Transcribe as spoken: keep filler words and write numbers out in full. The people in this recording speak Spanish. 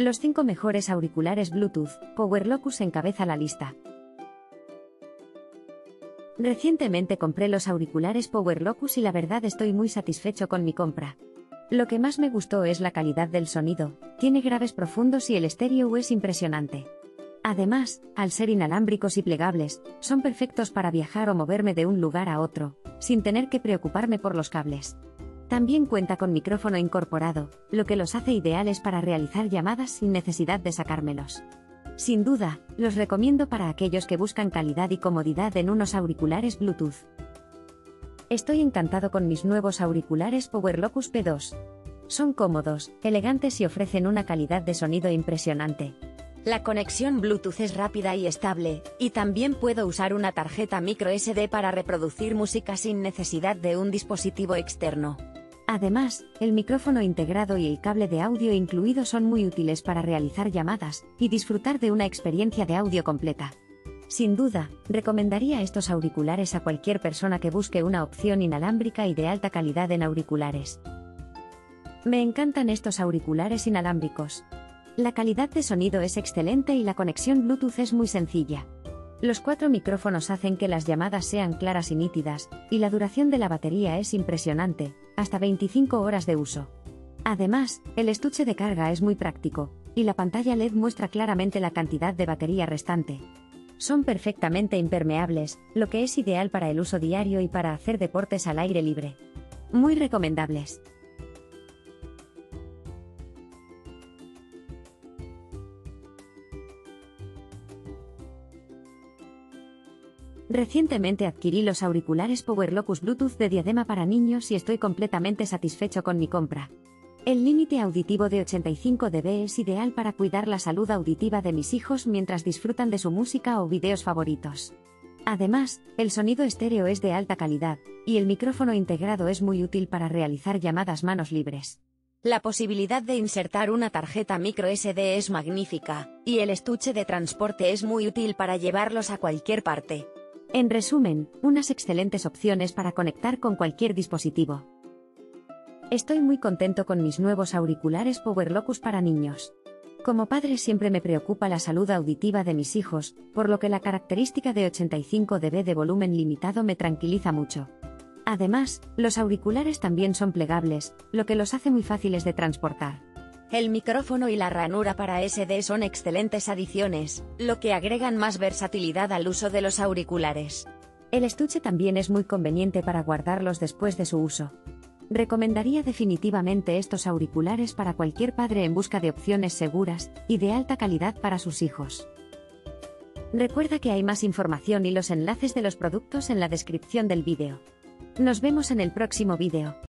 Los cinco mejores auriculares Bluetooth, PowerLocus encabeza la lista. Recientemente compré los auriculares PowerLocus y la verdad estoy muy satisfecho con mi compra. Lo que más me gustó es la calidad del sonido, tiene graves profundos y el estéreo es impresionante. Además, al ser inalámbricos y plegables, son perfectos para viajar o moverme de un lugar a otro, sin tener que preocuparme por los cables. También cuenta con micrófono incorporado, lo que los hace ideales para realizar llamadas sin necesidad de sacármelos. Sin duda, los recomiendo para aquellos que buscan calidad y comodidad en unos auriculares Bluetooth. Estoy encantado con mis nuevos auriculares PowerLocus P dos. Son cómodos, elegantes y ofrecen una calidad de sonido impresionante. La conexión Bluetooth es rápida y estable, y también puedo usar una tarjeta micro ese de para reproducir música sin necesidad de un dispositivo externo. Además, el micrófono integrado y el cable de audio incluido son muy útiles para realizar llamadas y disfrutar de una experiencia de audio completa. Sin duda, recomendaría estos auriculares a cualquier persona que busque una opción inalámbrica y de alta calidad en auriculares. Me encantan estos auriculares inalámbricos. La calidad de sonido es excelente y la conexión Bluetooth es muy sencilla. Los cuatro micrófonos hacen que las llamadas sean claras y nítidas, y la duración de la batería es impresionante, hasta veinticinco horas de uso. Además, el estuche de carga es muy práctico, y la pantalla L E D muestra claramente la cantidad de batería restante. Son perfectamente impermeables, lo que es ideal para el uso diario y para hacer deportes al aire libre. Muy recomendables. Recientemente adquirí los auriculares PowerLocus Bluetooth de diadema para niños y estoy completamente satisfecho con mi compra. El límite auditivo de ochenta y cinco decibelios es ideal para cuidar la salud auditiva de mis hijos mientras disfrutan de su música o videos favoritos. Además, el sonido estéreo es de alta calidad, y el micrófono integrado es muy útil para realizar llamadas manos libres. La posibilidad de insertar una tarjeta micro ese de es magnífica, y el estuche de transporte es muy útil para llevarlos a cualquier parte. En resumen, unas excelentes opciones para conectar con cualquier dispositivo. Estoy muy contento con mis nuevos auriculares PowerLocus para niños. Como padre siempre me preocupa la salud auditiva de mis hijos, por lo que la característica de ochenta y cinco decibelios de volumen limitado me tranquiliza mucho. Además, los auriculares también son plegables, lo que los hace muy fáciles de transportar. El micrófono y la ranura para ese de son excelentes adiciones, lo que agregan más versatilidad al uso de los auriculares. El estuche también es muy conveniente para guardarlos después de su uso. Recomendaría definitivamente estos auriculares para cualquier padre en busca de opciones seguras y de alta calidad para sus hijos. Recuerda que hay más información y los enlaces de los productos en la descripción del vídeo. Nos vemos en el próximo vídeo.